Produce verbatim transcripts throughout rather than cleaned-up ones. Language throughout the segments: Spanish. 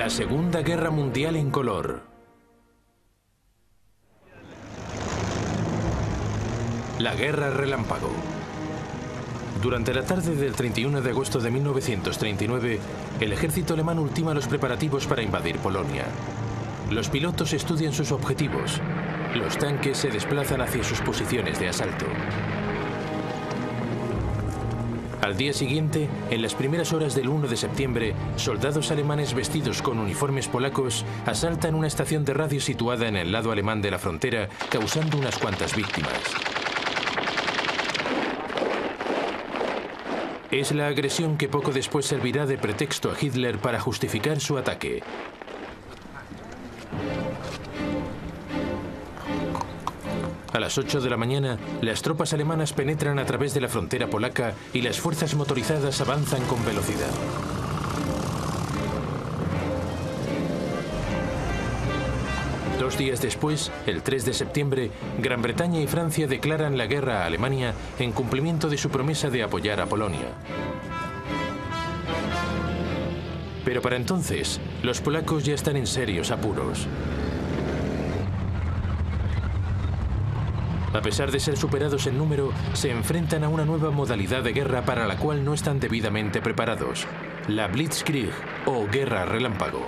La Segunda Guerra Mundial en color. La Guerra Relámpago. Durante la tarde del treinta y uno de agosto de mil novecientos treinta y nueve, el ejército alemán ultima los preparativos para invadir Polonia. Los pilotos estudian sus objetivos. Los tanques se desplazan hacia sus posiciones de asalto. Al día siguiente, en las primeras horas del uno de septiembre, soldados alemanes vestidos con uniformes polacos asaltan una estación de radio situada en el lado alemán de la frontera, causando unas cuantas víctimas. Es la agresión que poco después servirá de pretexto a Hitler para justificar su ataque. A las ocho de la mañana, las tropas alemanas penetran a través de la frontera polaca y las fuerzas motorizadas avanzan con velocidad. Dos días después, el tres de septiembre, Gran Bretaña y Francia declaran la guerra a Alemania en cumplimiento de su promesa de apoyar a Polonia. Pero para entonces, los polacos ya están en serios apuros. A pesar de ser superados en número, se enfrentan a una nueva modalidad de guerra para la cual no están debidamente preparados: la Blitzkrieg o Guerra Relámpago.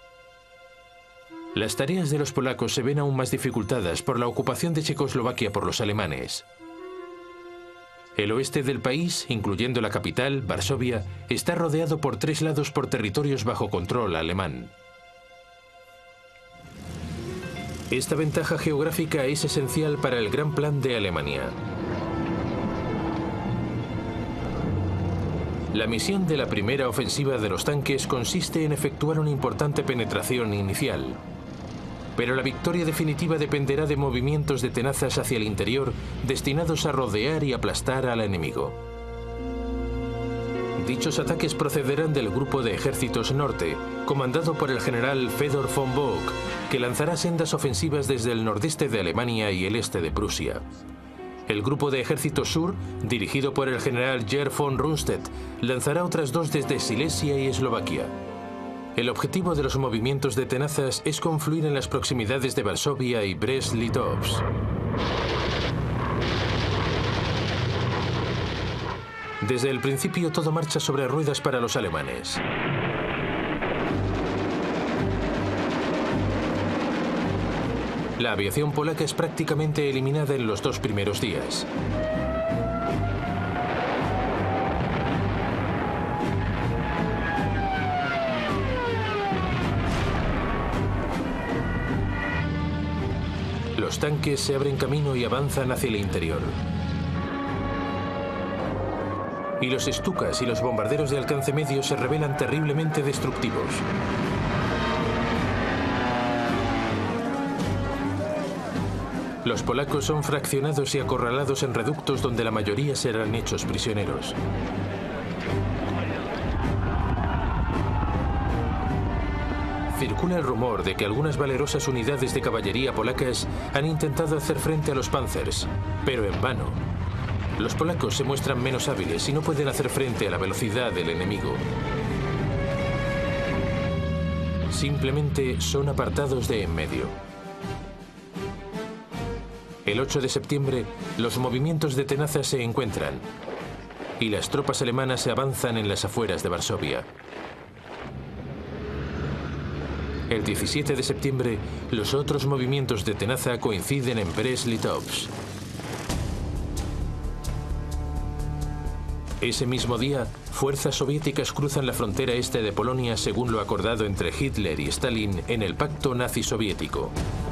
Las tareas de los polacos se ven aún más dificultadas por la ocupación de Checoslovaquia por los alemanes. El oeste del país, incluyendo la capital, Varsovia, está rodeado por tres lados por territorios bajo control alemán. Esta ventaja geográfica es esencial para el gran plan de Alemania. La misión de la primera ofensiva de los tanques consiste en efectuar una importante penetración inicial. Pero la victoria definitiva dependerá de movimientos de tenazas hacia el interior destinados a rodear y aplastar al enemigo. Dichos ataques procederán del Grupo de Ejércitos Norte, comandado por el general Fedor von Bock, que lanzará sendas ofensivas desde el nordeste de Alemania y el este de Prusia. El Grupo de Ejércitos Sur, dirigido por el general Gerd von Rundstedt, lanzará otras dos desde Silesia y Eslovaquia. El objetivo de los movimientos de tenazas es confluir en las proximidades de Varsovia y Brest-Litovsk. Desde el principio todo marcha sobre ruedas para los alemanes. La aviación polaca es prácticamente eliminada en los dos primeros días. Los tanques se abren camino y avanzan hacia el interior. Y los Stukas y los bombarderos de alcance medio se revelan terriblemente destructivos. Los polacos son fraccionados y acorralados en reductos donde la mayoría serán hechos prisioneros. Circula el rumor de que algunas valerosas unidades de caballería polacas han intentado hacer frente a los Panzers, pero en vano. Los polacos se muestran menos hábiles y no pueden hacer frente a la velocidad del enemigo. Simplemente son apartados de en medio. El ocho de septiembre, los movimientos de tenazas se encuentran y las tropas alemanas se avanzan en las afueras de Varsovia. El diecisiete de septiembre, los otros movimientos de tenaza coinciden en Brest-Litovsk. Ese mismo día, fuerzas soviéticas cruzan la frontera este de Polonia según lo acordado entre Hitler y Stalin en el Pacto Nazi-Soviético.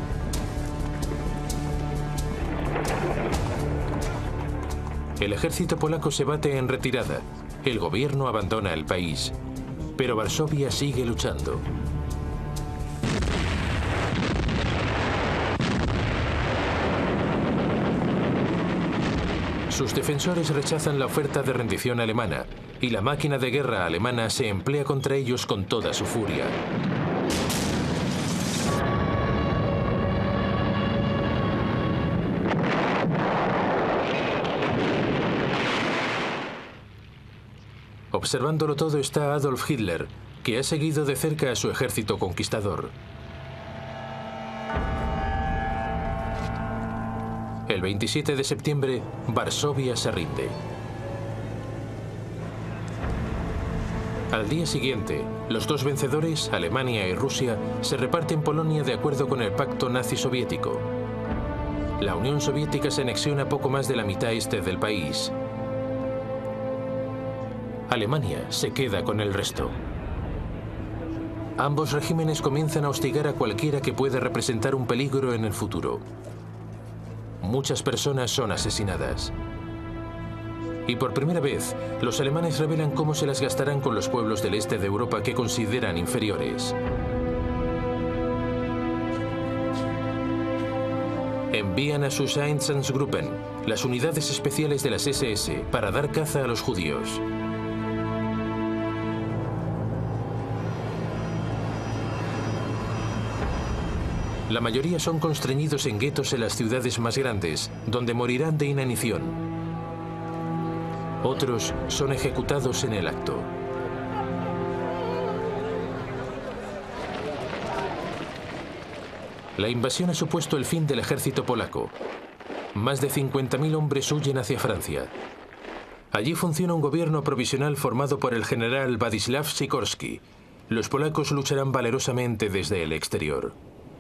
El ejército polaco se bate en retirada. El gobierno abandona el país. Pero Varsovia sigue luchando. Sus defensores rechazan la oferta de rendición alemana y la máquina de guerra alemana se emplea contra ellos con toda su furia. Observándolo todo está Adolf Hitler, que ha seguido de cerca a su ejército conquistador. El veintisiete de septiembre, Varsovia se rinde. Al día siguiente, los dos vencedores, Alemania y Rusia, se reparten Polonia de acuerdo con el pacto nazi-soviético. La Unión Soviética se anexiona poco más de la mitad este del país. Alemania se queda con el resto. Ambos regímenes comienzan a hostigar a cualquiera que pueda representar un peligro en el futuro. Muchas personas son asesinadas. Y por primera vez, los alemanes revelan cómo se las gastarán con los pueblos del este de Europa que consideran inferiores. Envían a sus Einsatzgruppen, las unidades especiales de las ese ese, para dar caza a los judíos. La mayoría son constreñidos en guetos en las ciudades más grandes, donde morirán de inanición. Otros son ejecutados en el acto. La invasión ha supuesto el fin del ejército polaco. Más de cincuenta mil hombres huyen hacia Francia. Allí funciona un gobierno provisional formado por el general Władysław Sikorski. Los polacos lucharán valerosamente desde el exterior.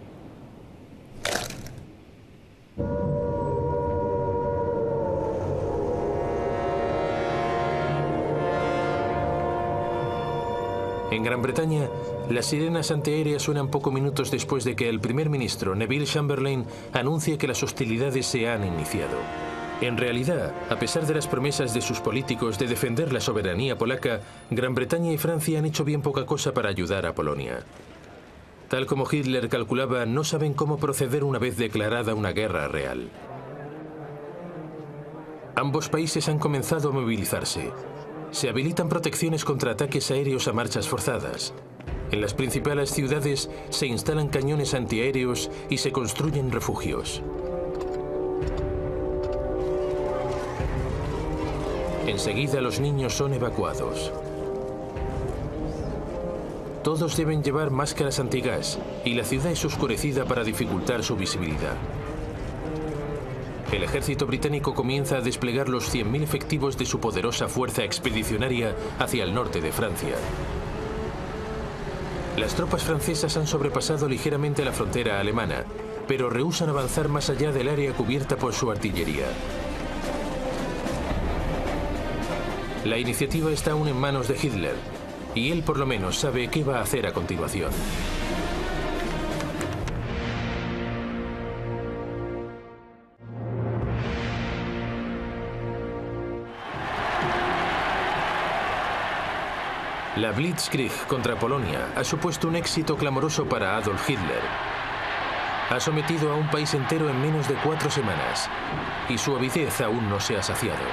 En Gran Bretaña, las sirenas antiaéreas suenan pocos minutos después de que el primer ministro, Neville Chamberlain, anuncie que las hostilidades se han iniciado. En realidad, a pesar de las promesas de sus políticos de defender la soberanía polaca, Gran Bretaña y Francia han hecho bien poca cosa para ayudar a Polonia. Tal como Hitler calculaba, no saben cómo proceder una vez declarada una guerra real. Ambos países han comenzado a movilizarse. Se habilitan protecciones contra ataques aéreos a marchas forzadas. En las principales ciudades se instalan cañones antiaéreos y se construyen refugios. Enseguida los niños son evacuados. Todos deben llevar máscaras antigas y la ciudad es oscurecida para dificultar su visibilidad. El ejército británico comienza a desplegar los cien mil efectivos de su poderosa fuerza expedicionaria hacia el norte de Francia. Las tropas francesas han sobrepasado ligeramente la frontera alemana, pero rehúsan avanzar más allá del área cubierta por su artillería. La iniciativa está aún en manos de Hitler, y él por lo menos sabe qué va a hacer a continuación. La Blitzkrieg contra Polonia ha supuesto un éxito clamoroso para Adolf Hitler. Ha sometido a un país entero en menos de cuatro semanas, y su avidez aún no se ha saciado.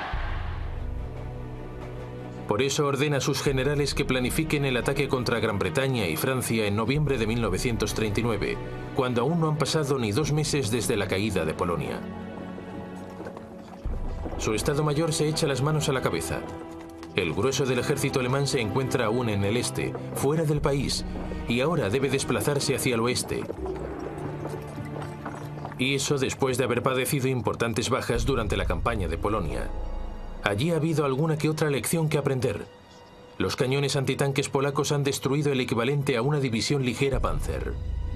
Por eso ordena a sus generales que planifiquen el ataque contra Gran Bretaña y Francia en noviembre de mil novecientos treinta y nueve, cuando aún no han pasado ni dos meses desde la caída de Polonia. Su Estado Mayor se echa las manos a la cabeza. El grueso del ejército alemán se encuentra aún en el este, fuera del país, y ahora debe desplazarse hacia el oeste. Y eso después de haber padecido importantes bajas durante la campaña de Polonia. Allí ha habido alguna que otra lección que aprender. Los cañones antitanques polacos han destruido el equivalente a una división ligera Panzer.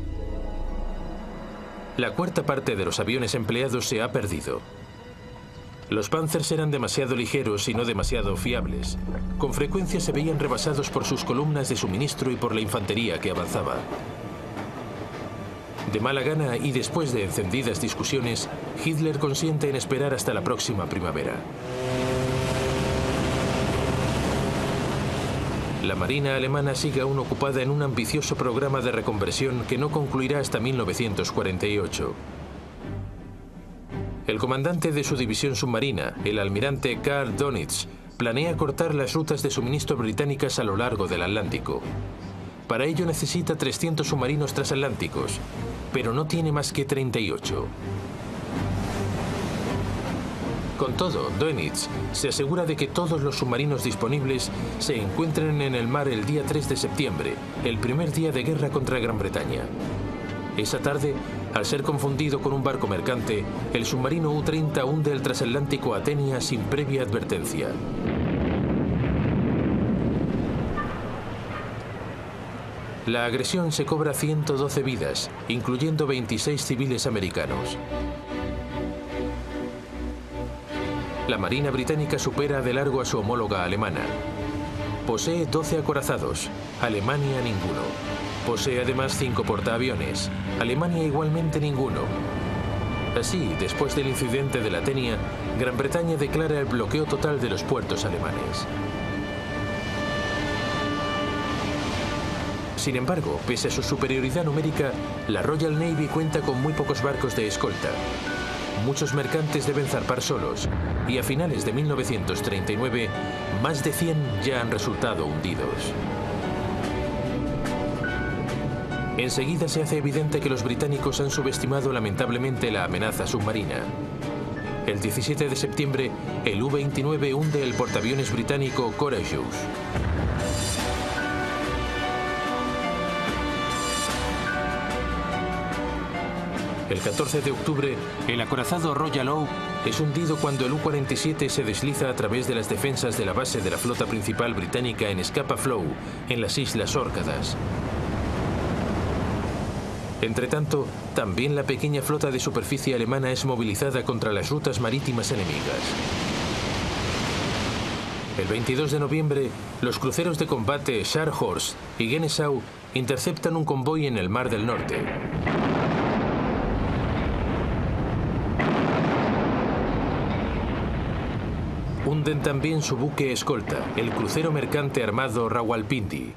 La cuarta parte de los aviones empleados se ha perdido. Los Panzers eran demasiado ligeros y no demasiado fiables. Con frecuencia se veían rebasados por sus columnas de suministro y por la infantería que avanzaba. De mala gana y después de encendidas discusiones, Hitler consiente en esperar hasta la próxima primavera. La Marina alemana sigue aún ocupada en un ambicioso programa de reconversión que no concluirá hasta mil novecientos cuarenta y ocho. El comandante de su división submarina, el almirante Karl Dönitz, planea cortar las rutas de suministro británicas a lo largo del Atlántico. Para ello necesita trescientos submarinos transatlánticos, pero no tiene más que treinta y ocho. Con todo, Dönitz se asegura de que todos los submarinos disponibles se encuentren en el mar el día tres de septiembre, el primer día de guerra contra Gran Bretaña. Esa tarde, al ser confundido con un barco mercante, el submarino U treinta hunde el transatlántico Athenia sin previa advertencia. La agresión se cobra ciento doce vidas, incluyendo veintiséis civiles americanos. La Marina británica supera de largo a su homóloga alemana. Posee doce acorazados, Alemania ninguno. Posee además cinco portaaviones, Alemania igualmente ninguno. Así, después del incidente de la Athenia, Gran Bretaña declara el bloqueo total de los puertos alemanes. Sin embargo, pese a su superioridad numérica, la Royal Navy cuenta con muy pocos barcos de escolta. Muchos mercantes deben zarpar solos, y a finales de mil novecientos treinta y nueve, más de cien ya han resultado hundidos. Enseguida se hace evidente que los británicos han subestimado lamentablemente la amenaza submarina. El diecisiete de septiembre, el U veintinueve hunde el portaaviones británico Courageous. El catorce de octubre, el acorazado Royal Oak es hundido cuando el U cuarenta y siete se desliza a través de las defensas de la base de la flota principal británica en Scapa Flow, en las Islas Órcadas. Entretanto, también la pequeña flota de superficie alemana es movilizada contra las rutas marítimas enemigas. El veintidós de noviembre, los cruceros de combate Scharnhorst y Genesau interceptan un convoy en el Mar del Norte. Hunden también su buque escolta, el crucero mercante armado Rawalpindi.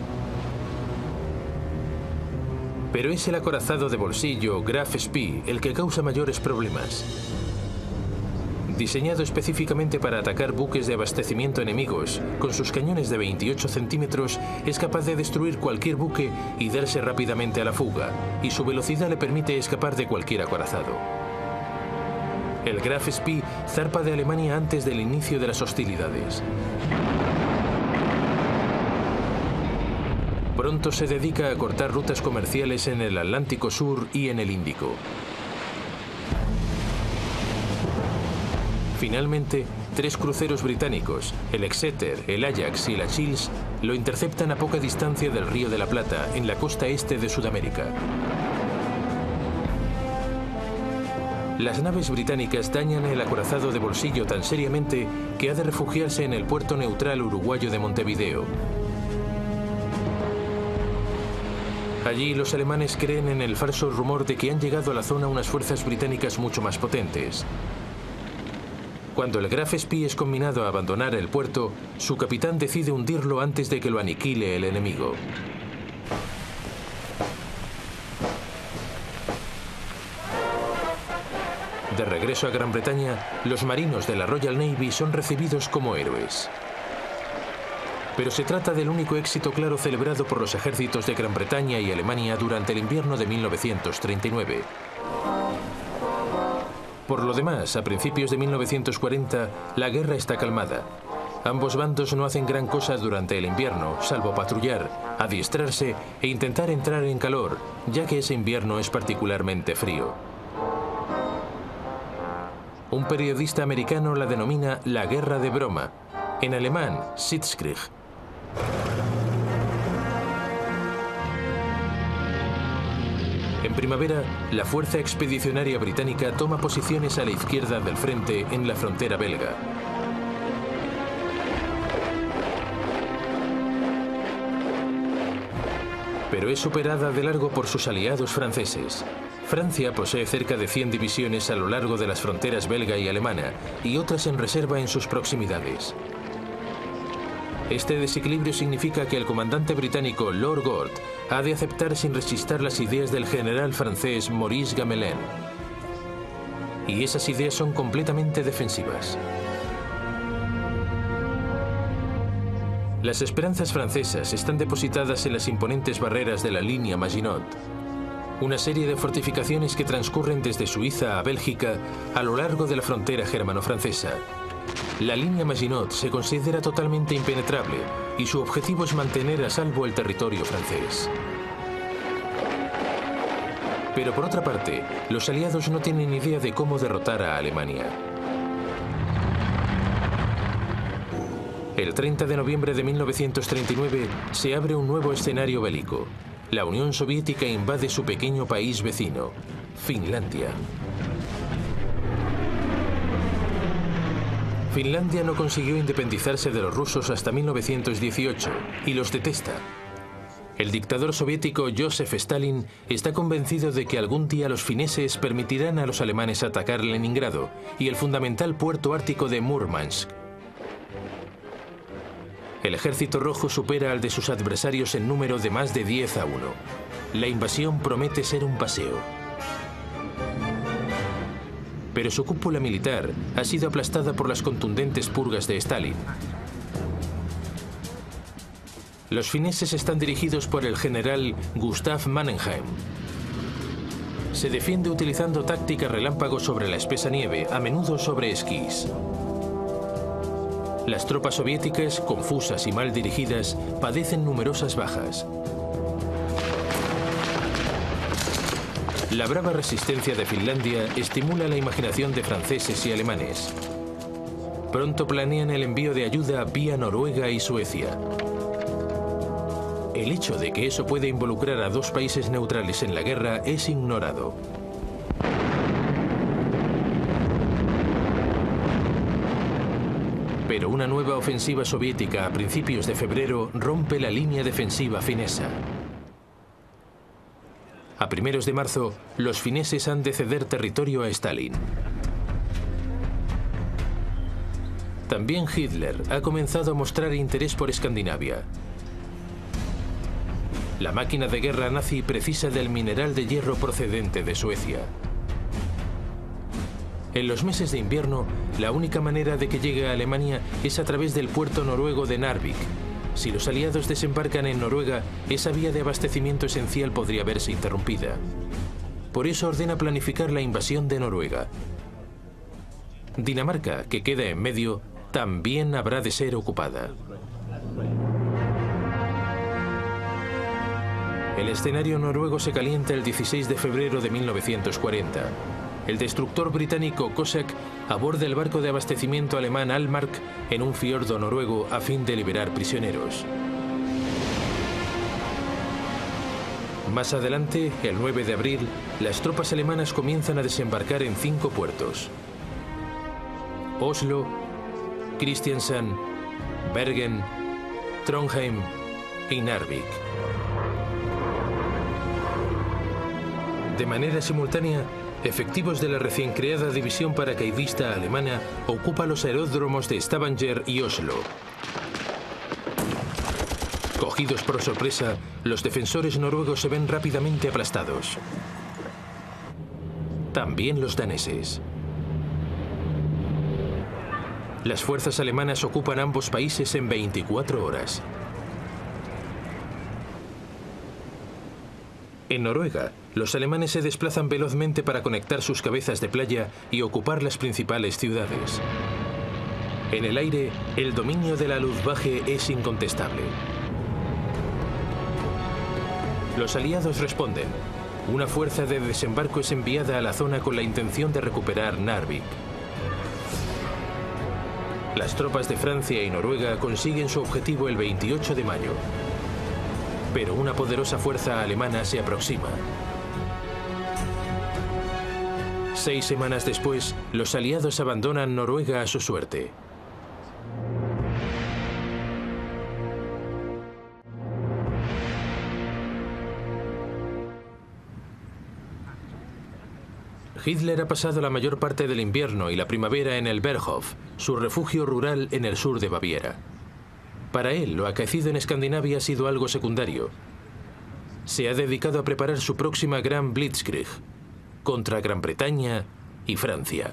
Pero es el acorazado de bolsillo Graf Spee el que causa mayores problemas. Diseñado específicamente para atacar buques de abastecimiento enemigos, con sus cañones de veintiocho centímetros es capaz de destruir cualquier buque y darse rápidamente a la fuga, y su velocidad le permite escapar de cualquier acorazado. El Graf Spee zarpa de Alemania antes del inicio de las hostilidades. Pronto se dedica a cortar rutas comerciales en el Atlántico Sur y en el Índico. Finalmente, tres cruceros británicos, el Exeter, el Ajax y el Achilles, lo interceptan a poca distancia del Río de la Plata, en la costa este de Sudamérica. Las naves británicas dañan el acorazado de bolsillo tan seriamente que ha de refugiarse en el puerto neutral uruguayo de Montevideo. Allí los alemanes creen en el falso rumor de que han llegado a la zona unas fuerzas británicas mucho más potentes. Cuando el Graf Spee es conminado a abandonar el puerto, su capitán decide hundirlo antes de que lo aniquile el enemigo. De regreso a Gran Bretaña, los marinos de la Royal Navy son recibidos como héroes. Pero se trata del único éxito claro celebrado por los ejércitos de Gran Bretaña y Alemania durante el invierno de mil novecientos treinta y nueve. Por lo demás, a principios de mil novecientos cuarenta, la guerra está calmada. Ambos bandos no hacen gran cosa durante el invierno, salvo patrullar, adiestrarse e intentar entrar en calor, ya que ese invierno es particularmente frío. Un periodista americano la denomina la guerra de broma, en alemán, Sitzkrieg. En primavera, la fuerza expedicionaria británica toma posiciones a la izquierda del frente en la frontera belga. Pero es superada de largo por sus aliados franceses. Francia posee cerca de cien divisiones a lo largo de las fronteras belga y alemana, y otras en reserva en sus proximidades. Este desequilibrio significa que el comandante británico Lord Gort ha de aceptar sin rechistar las ideas del general francés Maurice Gamelin. Y esas ideas son completamente defensivas. Las esperanzas francesas están depositadas en las imponentes barreras de la línea Maginot. una serie de fortificaciones que transcurren desde Suiza a Bélgica a lo largo de la frontera germano-francesa. La línea Maginot se considera totalmente impenetrable y su objetivo es mantener a salvo el territorio francés. Pero por otra parte, los aliados no tienen idea de cómo derrotar a Alemania. El treinta de noviembre de mil novecientos treinta y nueve se abre un nuevo escenario bélico. La Unión Soviética invade su pequeño país vecino, Finlandia. Finlandia no consiguió independizarse de los rusos hasta mil novecientos dieciocho y los detesta. El dictador soviético Joseph Stalin está convencido de que algún día los fineses permitirán a los alemanes atacar Leningrado y el fundamental puerto ártico de Murmansk. El ejército rojo supera al de sus adversarios en número de más de diez a uno. La invasión promete ser un paseo. Pero su cúpula militar ha sido aplastada por las contundentes purgas de Stalin. Los fineses están dirigidos por el general Gustav Mannerheim. Se defiende utilizando táctica relámpago sobre la espesa nieve, a menudo sobre esquís. Las tropas soviéticas, confusas y mal dirigidas, padecen numerosas bajas. La brava resistencia de Finlandia estimula la imaginación de franceses y alemanes. Pronto planean el envío de ayuda vía Noruega y Suecia. El hecho de que eso puede involucrar a dos países neutrales en la guerra es ignorado. Pero una nueva ofensiva soviética a principios de febrero rompe la línea defensiva finesa. A primeros de marzo, los fineses han de ceder territorio a Stalin. También Hitler ha comenzado a mostrar interés por Escandinavia. La máquina de guerra nazi precisa del mineral de hierro procedente de Suecia. En los meses de invierno, la única manera de que llegue a Alemania es a través del puerto noruego de Narvik. Si los aliados desembarcan en Noruega, esa vía de abastecimiento esencial podría verse interrumpida. Por eso ordena planificar la invasión de Noruega. Dinamarca, que queda en medio, también habrá de ser ocupada. El escenario noruego se calienta el dieciséis de febrero de mil novecientos cuarenta. El destructor británico Cossack aborda el barco de abastecimiento alemán Almark en un fiordo noruego a fin de liberar prisioneros. Más adelante, el nueve de abril, las tropas alemanas comienzan a desembarcar en cinco puertos: Oslo, Kristiansand, Bergen, Trondheim y Narvik. De manera simultánea, efectivos de la recién creada división paracaidista alemana ocupan los aeródromos de Stavanger y Oslo. Cogidos por sorpresa, los defensores noruegos se ven rápidamente aplastados. También los daneses. Las fuerzas alemanas ocupan ambos países en veinticuatro horas. En Noruega, los alemanes se desplazan velozmente para conectar sus cabezas de playa y ocupar las principales ciudades. En el aire, el dominio de la Luftwaffe es incontestable. Los aliados responden. Una fuerza de desembarco es enviada a la zona con la intención de recuperar Narvik. Las tropas de Francia y Noruega consiguen su objetivo el veintiocho de mayo. Pero una poderosa fuerza alemana se aproxima. Seis semanas después, los aliados abandonan Noruega a su suerte. Hitler ha pasado la mayor parte del invierno y la primavera en el Berghof, su refugio rural en el sur de Baviera. Para él, lo acaecido en Escandinavia ha sido algo secundario. Se ha dedicado a preparar su próxima gran Blitzkrieg contra Gran Bretaña y Francia.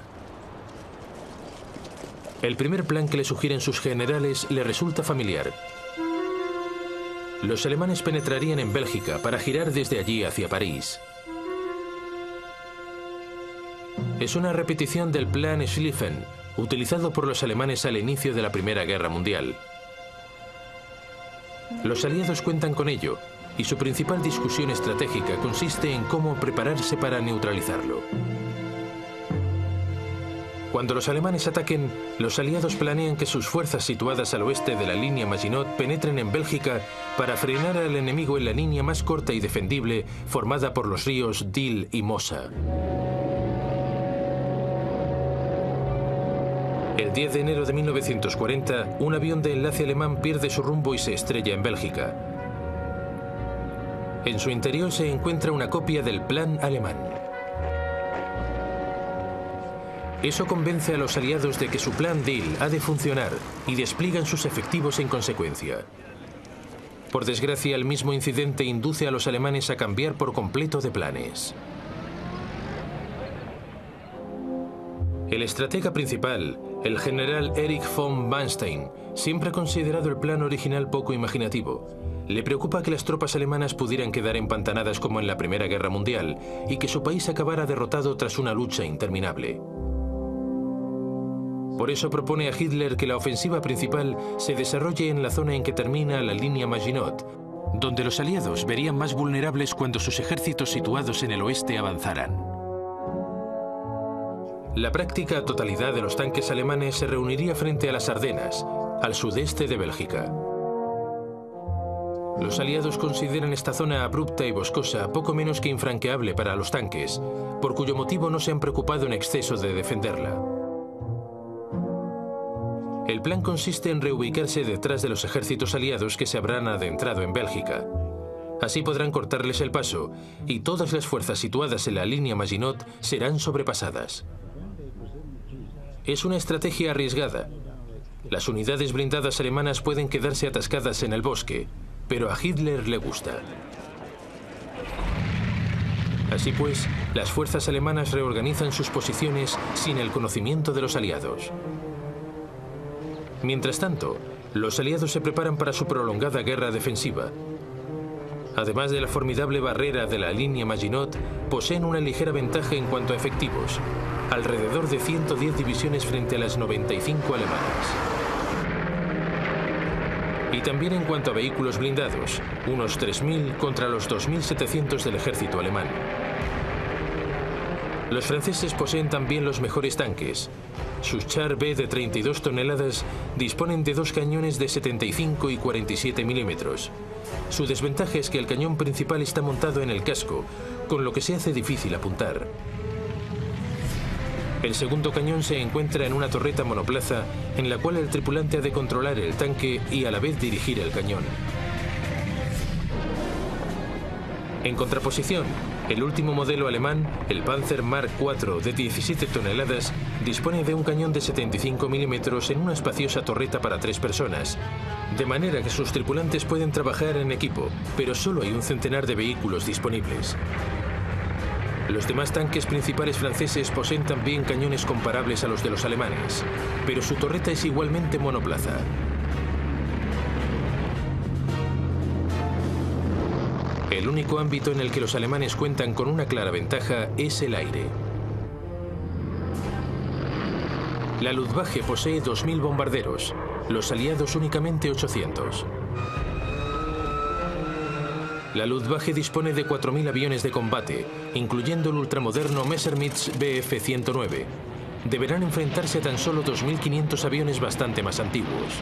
El primer plan que le sugieren sus generales le resulta familiar. Los alemanes penetrarían en Bélgica para girar desde allí hacia París. Es una repetición del Plan Schlieffen, utilizado por los alemanes al inicio de la Primera Guerra Mundial. Los aliados cuentan con ello, y su principal discusión estratégica consiste en cómo prepararse para neutralizarlo. Cuando los alemanes ataquen, los aliados planean que sus fuerzas situadas al oeste de la línea Maginot penetren en Bélgica para frenar al enemigo en la línea más corta y defendible formada por los ríos Dil y Mosa. El diez de enero de mil novecientos cuarenta, un avión de enlace alemán pierde su rumbo y se estrella en Bélgica. En su interior se encuentra una copia del plan alemán. Eso convence a los aliados de que su plan Dil ha de funcionar y despliegan sus efectivos en consecuencia. Por desgracia, el mismo incidente induce a los alemanes a cambiar por completo de planes. El estratega principal, el general Erich von Manstein, siempre ha considerado el plan original poco imaginativo. Le preocupa que las tropas alemanas pudieran quedar empantanadas como en la Primera Guerra Mundial y que su país acabara derrotado tras una lucha interminable. Por eso propone a Hitler que la ofensiva principal se desarrolle en la zona en que termina la línea Maginot, donde los aliados verían más vulnerables cuando sus ejércitos situados en el oeste avanzaran. La práctica totalidad de los tanques alemanes se reuniría frente a las Ardenas, al sudeste de Bélgica. Los aliados consideran esta zona abrupta y boscosa poco menos que infranqueable para los tanques, por cuyo motivo no se han preocupado en exceso de defenderla. El plan consiste en reubicarse detrás de los ejércitos aliados que se habrán adentrado en Bélgica. Así podrán cortarles el paso y todas las fuerzas situadas en la línea Maginot serán sobrepasadas. Es una estrategia arriesgada. Las unidades blindadas alemanas pueden quedarse atascadas en el bosque, pero a Hitler le gusta. Así pues, las fuerzas alemanas reorganizan sus posiciones sin el conocimiento de los aliados. Mientras tanto, los aliados se preparan para su prolongada guerra defensiva. Además de la formidable barrera de la línea Maginot, poseen una ligera ventaja en cuanto a efectivos, alrededor de ciento diez divisiones frente a las noventa y cinco alemanas. Y también en cuanto a vehículos blindados, unos tres mil contra los dos mil setecientos del ejército alemán. Los franceses poseen también los mejores tanques. Sus Char B de treinta y dos toneladas disponen de dos cañones de setenta y cinco y cuarenta y siete milímetros. Su desventaja es que el cañón principal está montado en el casco, con lo que se hace difícil apuntar. El segundo cañón se encuentra en una torreta monoplaza en la cual el tripulante ha de controlar el tanque y a la vez dirigir el cañón. En contraposición, el último modelo alemán, el Panzer Mark cuatro de diecisiete toneladas, dispone de un cañón de setenta y cinco milímetros en una espaciosa torreta para tres personas, de manera que sus tripulantes pueden trabajar en equipo, pero solo hay un centenar de vehículos disponibles. Los demás tanques principales franceses poseen también cañones comparables a los de los alemanes, pero su torreta es igualmente monoplaza. El único ámbito en el que los alemanes cuentan con una clara ventaja es el aire. La Luftwaffe posee dos mil bombarderos, los aliados únicamente ochocientos. La Luftwaffe dispone de cuatro mil aviones de combate, incluyendo el ultramoderno Messerschmitt B F ciento nueve. Deberán enfrentarse a tan solo dos mil quinientos aviones bastante más antiguos.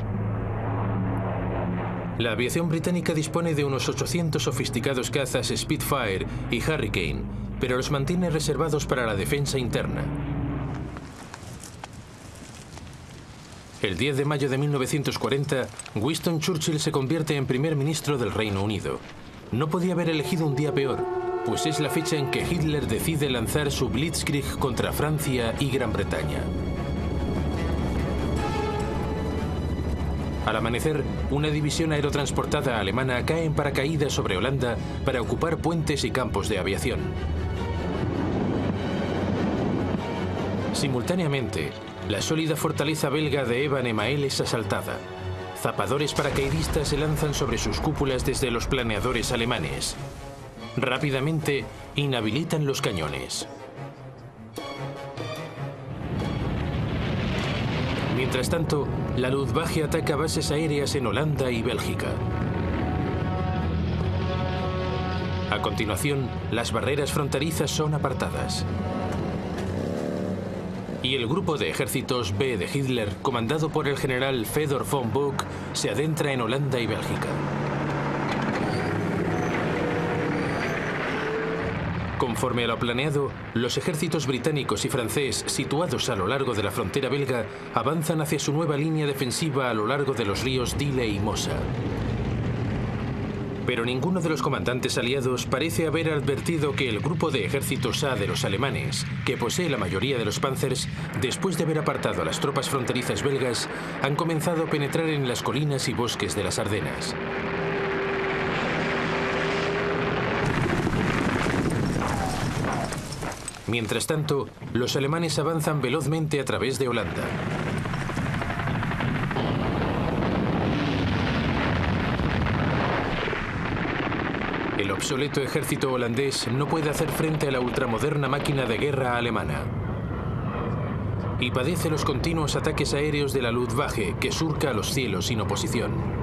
La aviación británica dispone de unos ochocientos sofisticados cazas Spitfire y Hurricane, pero los mantiene reservados para la defensa interna. El diez de mayo de mil novecientos cuarenta, Winston Churchill se convierte en primer ministro del Reino Unido. No podía haber elegido un día peor, pues es la fecha en que Hitler decide lanzar su Blitzkrieg contra Francia y Gran Bretaña. Al amanecer, una división aerotransportada alemana cae en paracaídas sobre Holanda para ocupar puentes y campos de aviación. Simultáneamente, la sólida fortaleza belga de Eban-Emael es asaltada. Zapadores paracaidistas se lanzan sobre sus cúpulas desde los planeadores alemanes. Rápidamente, inhabilitan los cañones. Mientras tanto, la Luftwaffe ataca bases aéreas en Holanda y Bélgica. A continuación, las barreras fronterizas son apartadas. Y el grupo de ejércitos B de Hitler, comandado por el general Fedor von Bock, se adentra en Holanda y Bélgica. Conforme a lo planeado, los ejércitos británicos y francés situados a lo largo de la frontera belga avanzan hacia su nueva línea defensiva a lo largo de los ríos Dyle y Mosa. Pero ninguno de los comandantes aliados parece haber advertido que el grupo de ejércitos A de los alemanes, que posee la mayoría de los Panzers, después de haber apartado a las tropas fronterizas belgas, han comenzado a penetrar en las colinas y bosques de las Ardenas. Mientras tanto, los alemanes avanzan velozmente a través de Holanda. El obsoleto ejército holandés no puede hacer frente a la ultramoderna máquina de guerra alemana y padece los continuos ataques aéreos de la Luftwaffe, que surca los cielos sin oposición.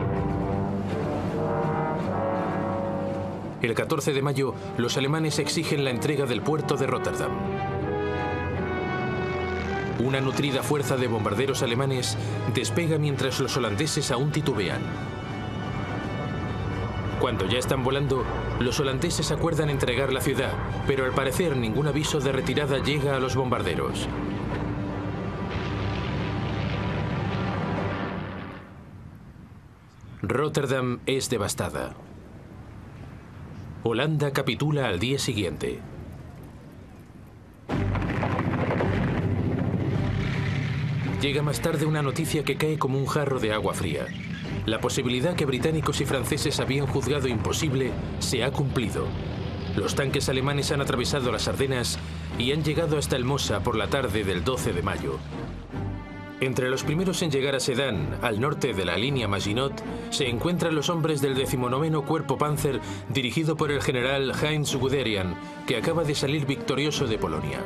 El catorce de mayo, los alemanes exigen la entrega del puerto de Rotterdam. Una nutrida fuerza de bombarderos alemanes despega mientras los holandeses aún titubean. Cuando ya están volando, los holandeses acuerdan entregar la ciudad, pero al parecer ningún aviso de retirada llega a los bombarderos. Rotterdam es devastada. Holanda capitula al día siguiente. Llega más tarde una noticia que cae como un jarro de agua fría. La posibilidad que británicos y franceses habían juzgado imposible se ha cumplido. Los tanques alemanes han atravesado las Ardenas y han llegado hasta el Mosa por la tarde del doce de mayo. Entre los primeros en llegar a Sedan, al norte de la línea Maginot, se encuentran los hombres del decimonoveno Cuerpo Panzer, dirigido por el general Heinz Guderian, que acaba de salir victorioso de Polonia.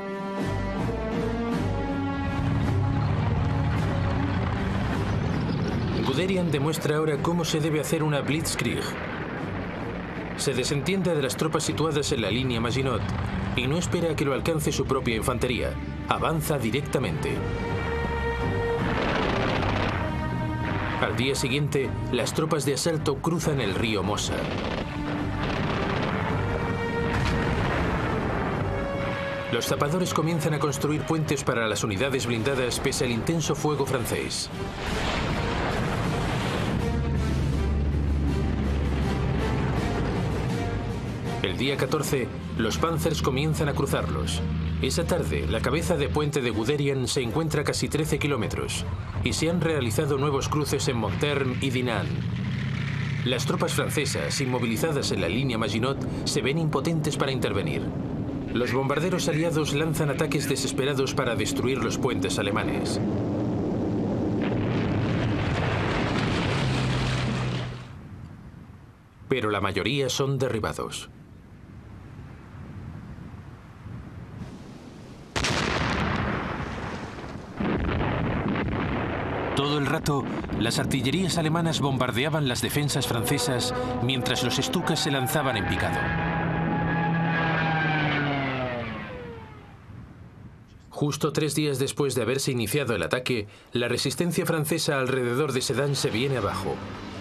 Guderian demuestra ahora cómo se debe hacer una Blitzkrieg. Se desentiende de las tropas situadas en la línea Maginot y no espera a que lo alcance su propia infantería. Avanza directamente. Al día siguiente, las tropas de asalto cruzan el río Mosa. Los zapadores comienzan a construir puentes para las unidades blindadas pese al intenso fuego francés. El día catorce, los Panzers comienzan a cruzarlos. Esa tarde, la cabeza de puente de Guderian se encuentra a casi trece kilómetros y se han realizado nuevos cruces en Montherm y Dinant. Las tropas francesas, inmovilizadas en la línea Maginot, se ven impotentes para intervenir. Los bombarderos aliados lanzan ataques desesperados para destruir los puentes alemanes. Pero la mayoría son derribados. Todo el rato, las artillerías alemanas bombardeaban las defensas francesas mientras los Stukas se lanzaban en picado. Justo tres días después de haberse iniciado el ataque, la resistencia francesa alrededor de Sedan se viene abajo.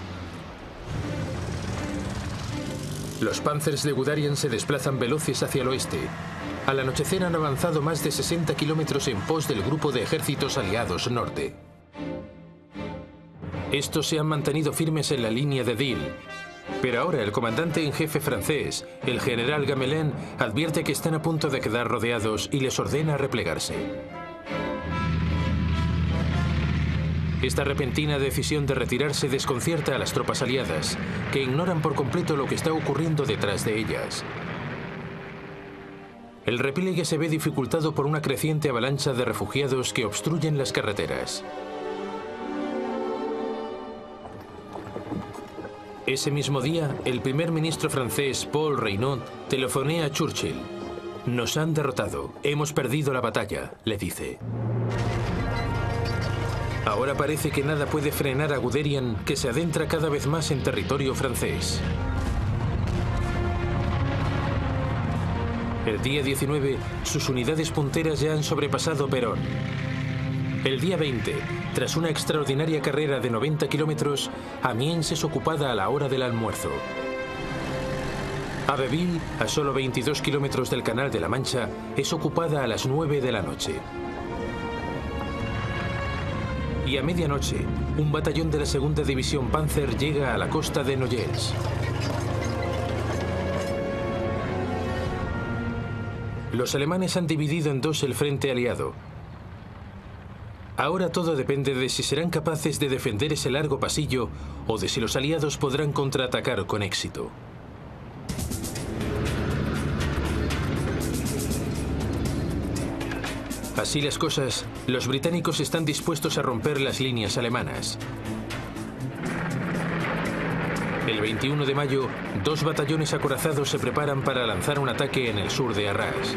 Los Panzers de Guderian se desplazan veloces hacia el oeste. Al anochecer han avanzado más de sesenta kilómetros en pos del grupo de ejércitos aliados norte. Estos se han mantenido firmes en la línea de Dyle, pero ahora el comandante en jefe francés, el general Gamelin, advierte que están a punto de quedar rodeados y les ordena replegarse. Esta repentina decisión de retirarse desconcierta a las tropas aliadas, que ignoran por completo lo que está ocurriendo detrás de ellas. El repliegue se ve dificultado por una creciente avalancha de refugiados que obstruyen las carreteras. Ese mismo día, el primer ministro francés, Paul Reynaud, telefonea a Churchill. «Nos han derrotado. Hemos perdido la batalla», le dice. Ahora parece que nada puede frenar a Guderian, que se adentra cada vez más en territorio francés. El día diecinueve, sus unidades punteras ya han sobrepasado Peronne. El día veinte, tras una extraordinaria carrera de noventa kilómetros, Amiens es ocupada a la hora del almuerzo. Abbeville, a solo veintidós kilómetros del Canal de la Mancha, es ocupada a las nueve de la noche. Y a medianoche, un batallón de la segunda División Panzer llega a la costa de Noyers. Los alemanes han dividido en dos el frente aliado. Ahora todo depende de si serán capaces de defender ese largo pasillo o de si los aliados podrán contraatacar con éxito. Así las cosas, los británicos están dispuestos a romper las líneas alemanas. El veintiuno de mayo, dos batallones acorazados se preparan para lanzar un ataque en el sur de Arras.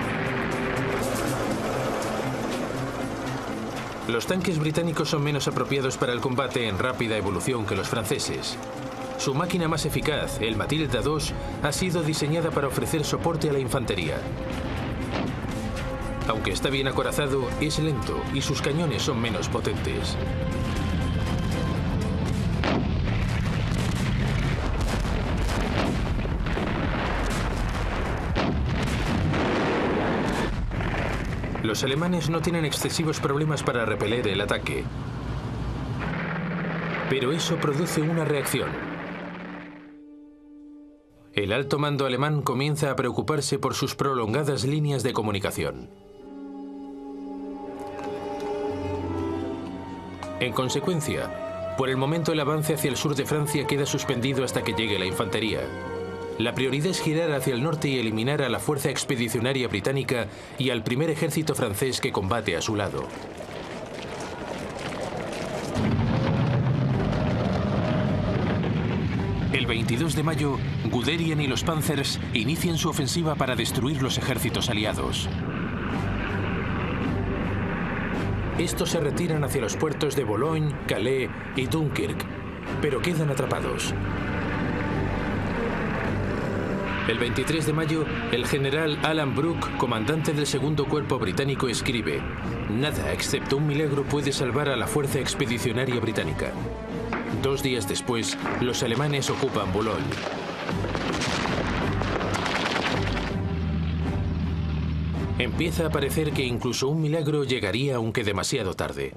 Los tanques británicos son menos apropiados para el combate en rápida evolución que los franceses. Su máquina más eficaz, el Matilda dos, ha sido diseñada para ofrecer soporte a la infantería. Aunque está bien acorazado, es lento y sus cañones son menos potentes. Los alemanes no tienen excesivos problemas para repeler el ataque. Pero eso produce una reacción. El alto mando alemán comienza a preocuparse por sus prolongadas líneas de comunicación. En consecuencia, por el momento el avance hacia el sur de Francia queda suspendido hasta que llegue la infantería. La prioridad es girar hacia el norte y eliminar a la fuerza expedicionaria británica y al primer ejército francés que combate a su lado. El veintidós de mayo, Guderian y los Panzers inician su ofensiva para destruir los ejércitos aliados. Estos se retiran hacia los puertos de Boulogne, Calais y Dunkirk, pero quedan atrapados. El veintitrés de mayo, el general Alan Brooke, comandante del segundo cuerpo británico, escribe: "Nada excepto un milagro puede salvar a la fuerza expedicionaria británica". Dos días después, los alemanes ocupan Boulogne. Empieza a parecer que incluso un milagro llegaría, aunque demasiado tarde.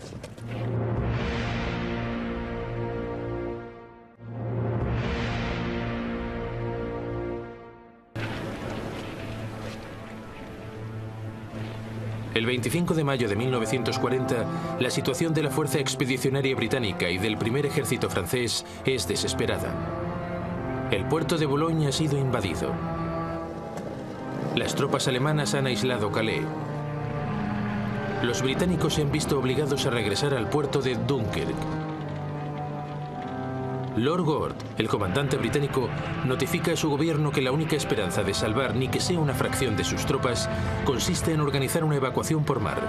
El veinticinco de mayo de mil novecientos cuarenta, la situación de la Fuerza Expedicionaria Británica y del primer ejército francés es desesperada. El puerto de Boulogne ha sido invadido. Las tropas alemanas han aislado Calais. Los británicos se han visto obligados a regresar al puerto de Dunkirk. Lord Gord, el comandante británico, notifica a su gobierno que la única esperanza de salvar ni que sea una fracción de sus tropas consiste en organizar una evacuación por mar.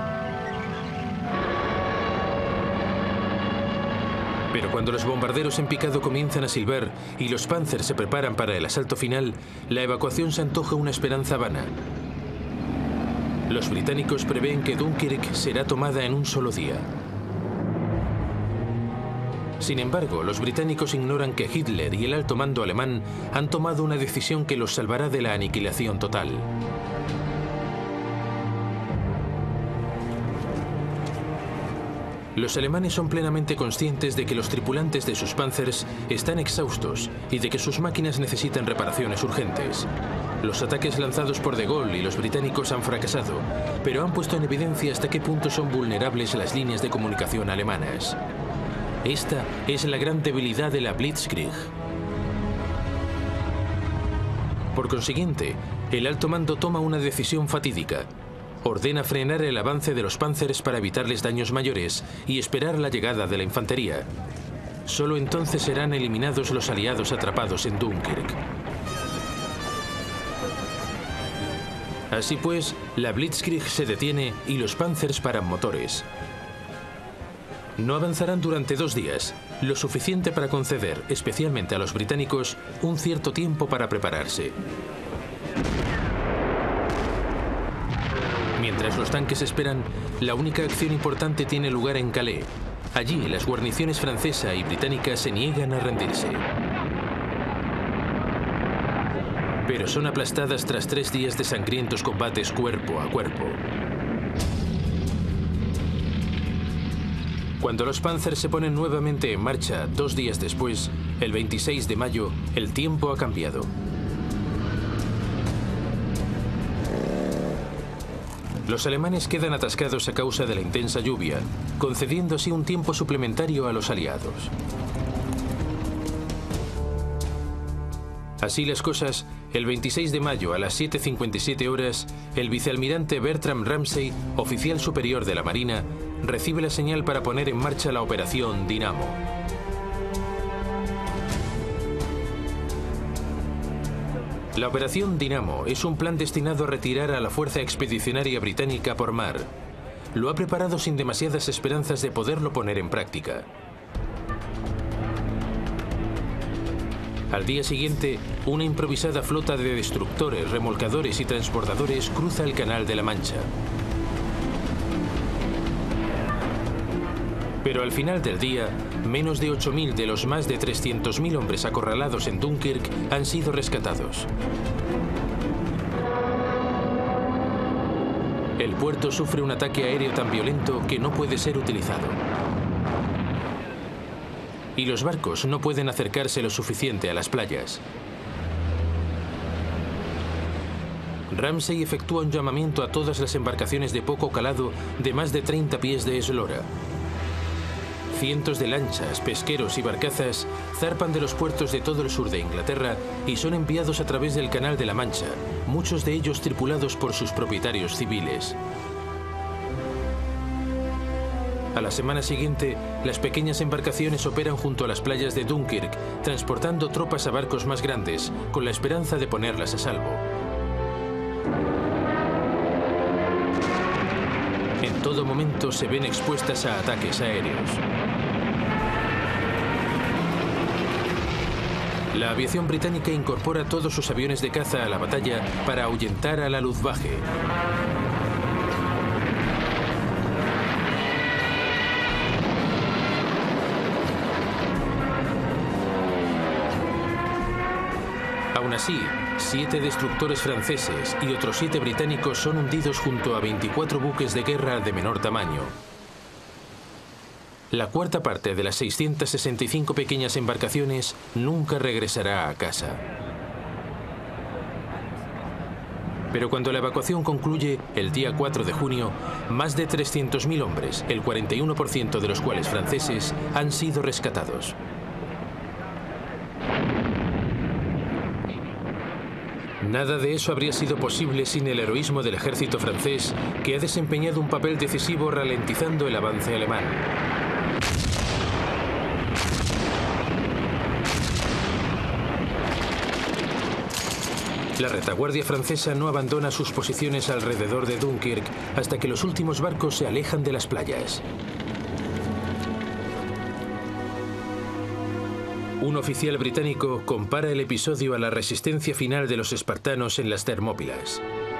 Pero cuando los bombarderos en picado comienzan a silbar y los Panzers se preparan para el asalto final, la evacuación se antoja una esperanza vana. Los británicos prevén que Dunkirk será tomada en un solo día. Sin embargo, los británicos ignoran que Hitler y el alto mando alemán han tomado una decisión que los salvará de la aniquilación total. Los alemanes son plenamente conscientes de que los tripulantes de sus Panzers están exhaustos y de que sus máquinas necesitan reparaciones urgentes. Los ataques lanzados por De Gaulle y los británicos han fracasado, pero han puesto en evidencia hasta qué punto son vulnerables las líneas de comunicación alemanas. Esta es la gran debilidad de la Blitzkrieg. Por consiguiente, el alto mando toma una decisión fatídica. Ordena frenar el avance de los Panzers para evitarles daños mayores y esperar la llegada de la infantería. Solo entonces serán eliminados los aliados atrapados en Dunkirk. Así pues, la Blitzkrieg se detiene y los Panzers paran motores. No avanzarán durante dos días, lo suficiente para conceder, especialmente a los británicos, un cierto tiempo para prepararse. Mientras los tanques esperan, la única acción importante tiene lugar en Calais. Allí, las guarniciones francesa y británica se niegan a rendirse. Pero son aplastadas tras tres días de sangrientos combates cuerpo a cuerpo. Cuando los Panzers se ponen nuevamente en marcha dos días después, el veintiséis de mayo, el tiempo ha cambiado. Los alemanes quedan atascados a causa de la intensa lluvia, concediendo así un tiempo suplementario a los aliados. Así las cosas, el veintiséis de mayo a las siete cincuenta y siete horas, el vicealmirante Bertram Ramsay, oficial superior de la Marina, recibe la señal para poner en marcha la operación Dinamo. La operación Dinamo es un plan destinado a retirar a la fuerza expedicionaria británica por mar. Lo ha preparado sin demasiadas esperanzas de poderlo poner en práctica. Al día siguiente, una improvisada flota de destructores, remolcadores y transportadores cruza el Canal de la Mancha. Pero al final del día, menos de ocho mil de los más de trescientos mil hombres acorralados en Dunkirk han sido rescatados. El puerto sufre un ataque aéreo tan violento que no puede ser utilizado. Y los barcos no pueden acercarse lo suficiente a las playas. Ramsay efectúa un llamamiento a todas las embarcaciones de poco calado de más de treinta pies de eslora. Cientos de lanchas, pesqueros y barcazas zarpan de los puertos de todo el sur de Inglaterra y son enviados a través del Canal de la Mancha, muchos de ellos tripulados por sus propietarios civiles. A la semana siguiente, las pequeñas embarcaciones operan junto a las playas de Dunkirk, transportando tropas a barcos más grandes, con la esperanza de ponerlas a salvo. En todo momento se ven expuestas a ataques aéreos. La aviación británica incorpora todos sus aviones de caza a la batalla para ahuyentar a la Luftwaffe. Aún así, siete destructores franceses y otros siete británicos son hundidos junto a veinticuatro buques de guerra de menor tamaño. La cuarta parte de las seiscientas sesenta y cinco pequeñas embarcaciones nunca regresará a casa. Pero cuando la evacuación concluye, el día cuatro de junio, más de trescientos mil hombres, el cuarenta y uno por ciento de los cuales franceses, han sido rescatados. Nada de eso habría sido posible sin el heroísmo del ejército francés, que ha desempeñado un papel decisivo ralentizando el avance alemán. La retaguardia francesa no abandona sus posiciones alrededor de Dunkirk hasta que los últimos barcos se alejan de las playas. Un oficial británico compara el episodio a la resistencia final de los espartanos en las Termópilas.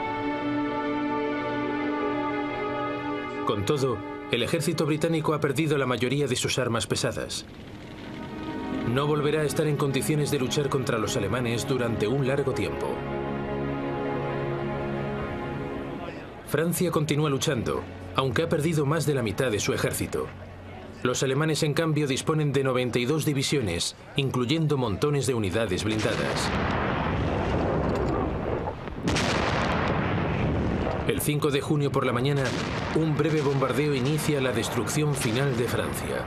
Con todo, el ejército británico ha perdido la mayoría de sus armas pesadas. No volverá a estar en condiciones de luchar contra los alemanes durante un largo tiempo. Francia continúa luchando, aunque ha perdido más de la mitad de su ejército. Los alemanes, en cambio, disponen de noventa y dos divisiones, incluyendo montones de unidades blindadas. El cinco de junio por la mañana, un breve bombardeo inicia la destrucción final de Francia.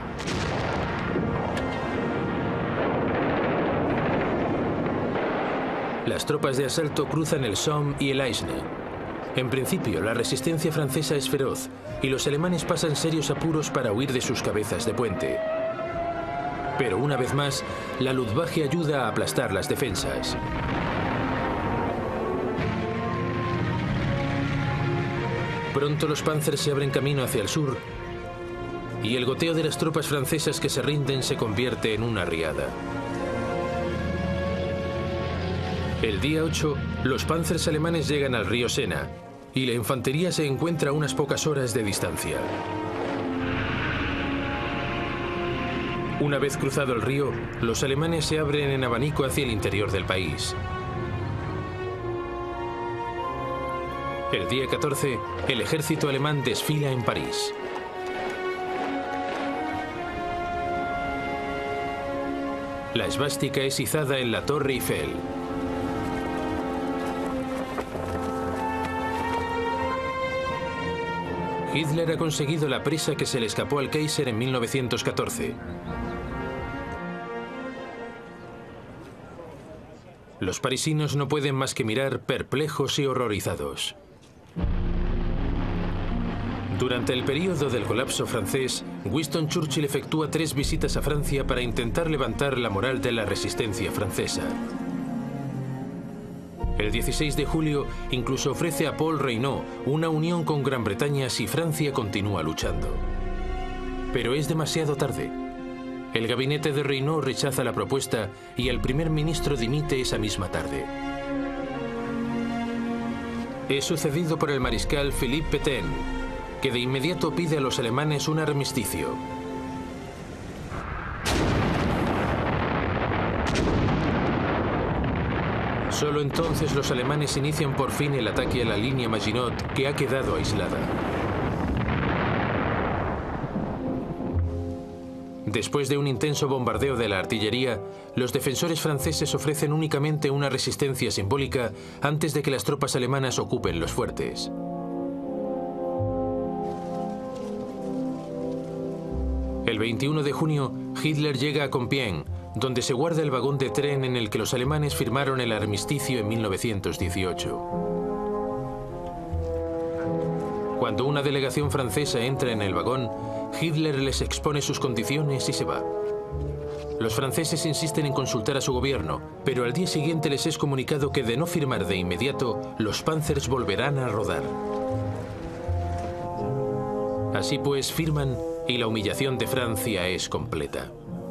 Las tropas de asalto cruzan el Somme y el Aisne. En principio, la resistencia francesa es feroz y los alemanes pasan serios apuros para huir de sus cabezas de puente. Pero una vez más, la Luftwaffe ayuda a aplastar las defensas. Pronto los Panzers se abren camino hacia el sur y el goteo de las tropas francesas que se rinden se convierte en una riada. El día ocho, los panzers alemanes llegan al río Sena y la infantería se encuentra a unas pocas horas de distancia. Una vez cruzado el río, los alemanes se abren en abanico hacia el interior del país. El día catorce, el ejército alemán desfila en París. La esvástica es izada en la Torre Eiffel. Hitler ha conseguido la presa que se le escapó al Kaiser en mil novecientos catorce. Los parisinos no pueden más que mirar perplejos y horrorizados. Durante el período del colapso francés, Winston Churchill efectúa tres visitas a Francia para intentar levantar la moral de la resistencia francesa. El dieciséis de julio incluso ofrece a Paul Reynaud una unión con Gran Bretaña si Francia continúa luchando. Pero es demasiado tarde. El gabinete de Reynaud rechaza la propuesta y el primer ministro dimite esa misma tarde. Es sucedido por el mariscal Philippe Pétain, que de inmediato pide a los alemanes un armisticio. Solo entonces los alemanes inician por fin el ataque a la línea Maginot, que ha quedado aislada. Después de un intenso bombardeo de la artillería, los defensores franceses ofrecen únicamente una resistencia simbólica antes de que las tropas alemanas ocupen los fuertes. El veintiuno de junio, Hitler llega a Compiègne, donde se guarda el vagón de tren en el que los alemanes firmaron el armisticio en mil novecientos dieciocho. Cuando una delegación francesa entra en el vagón, Hitler les expone sus condiciones y se va. Los franceses insisten en consultar a su gobierno, pero al día siguiente les es comunicado que de no firmar de inmediato, los Panzers volverán a rodar. Así pues, firman y la humillación de Francia es completa.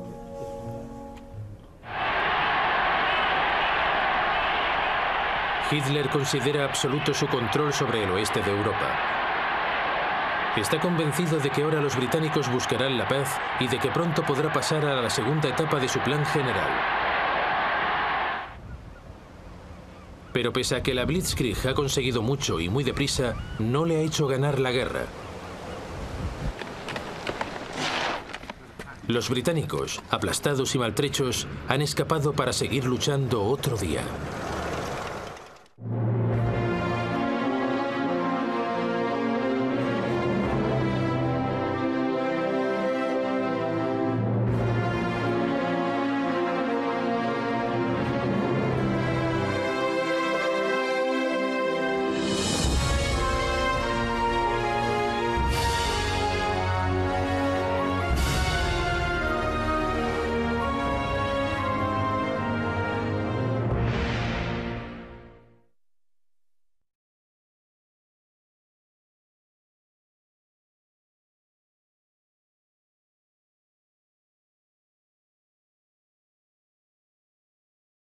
Hitler considera absoluto su control sobre el oeste de Europa. Está convencido de que ahora los británicos buscarán la paz y de que pronto podrá pasar a la segunda etapa de su plan general. Pero pese a que la Blitzkrieg ha conseguido mucho y muy deprisa, no le ha hecho ganar la guerra. Los británicos, aplastados y maltrechos, han escapado para seguir luchando otro día.